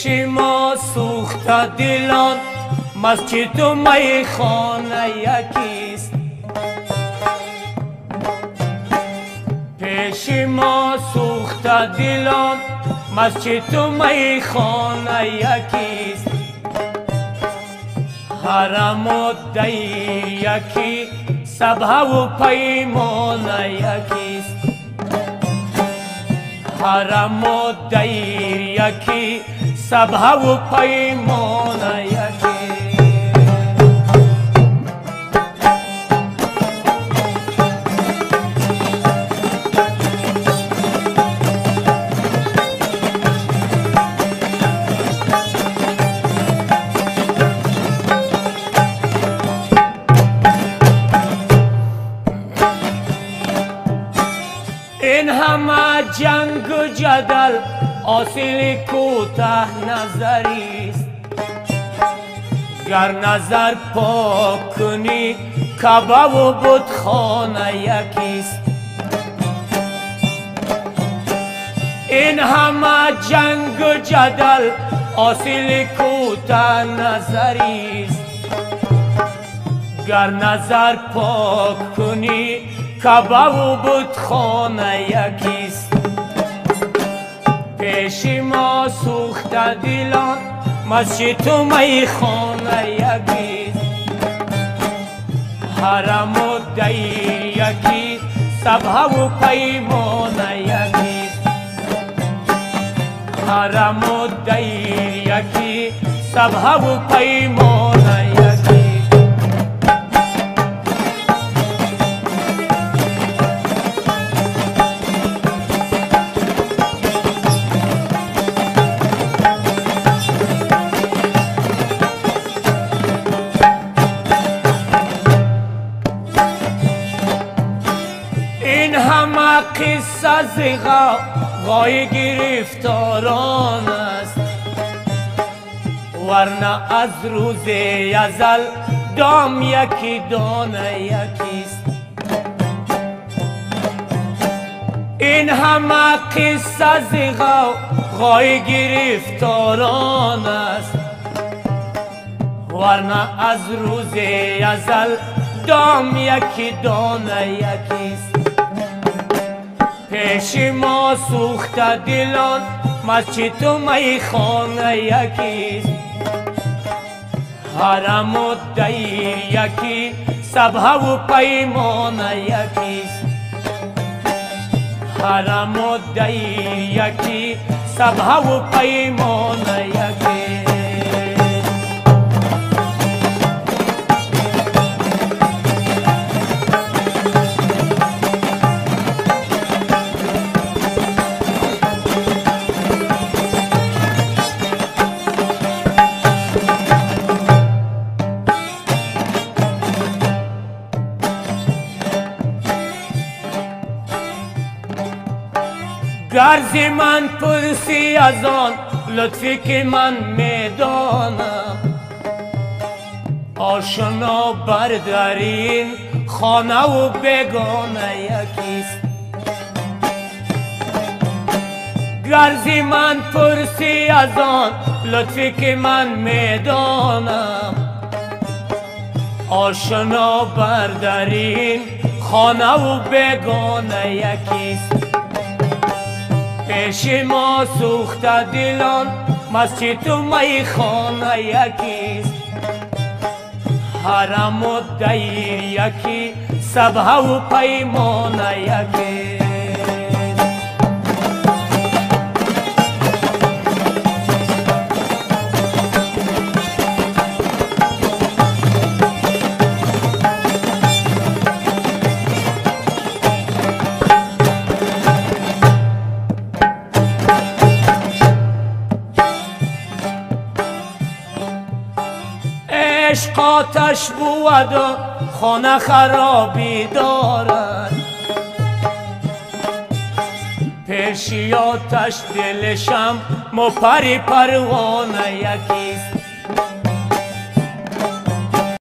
پیش ما سوخته دلان، مسجد و میخانه یکیست. پیش ما سوخته دلان، مسجد و میخانه یکیست. حرم و دیر یکی، سبحه و پیمانه یکیست. حرم و دیر یکی، سبحه و پیمانه یکی. این همه جنگ و جدل حاصل کوته نظریست. گر نظر پاک کنی کعبه و بتخانه یکیست. این همه جنگ و جدل حاصل کوته نظریست. گر نظر پاک کنی کعبه و بتخانه یکیست. پیش ما سوخته دلان، مسجد و میخانه یکیست. حرم و دیر یکی، سبحه و پیمانه یکیست. حرم و دیر یکی، سبحه و پیمانه یکیست. این همه قصه زیغا غای گرفتاران است. ورنه از روز ازل دام یکی دانه یکیست. این همه قصه زیغا غای گرفتاران است. ورنه از روز ازل دام یکی دانه یکیست. پیش ما سوخته دلان، مسجد و میخانه یکیست. حرم و دیر یکی، سبحه و پیمانه یکیست. حرم و دیر یکی، سبحه و پیمانه یکیست. گرز من پرسی از آن لطفی که من میدانم، آشنا بردارین خانه و بگانه یکیست. گرز من پرسی از آن لطفی که من میدانم، آشنا بردارین خانه و بگانه یکیست. پیش ما سوخته دلان، مسجد و میخانه یکیست. حرم و دیر یکی، سبحه و پیمانه یکیست. عشق آتش بود و خانه خرابی دارد. پیش آتش دلشم مپری پروانه یکیست.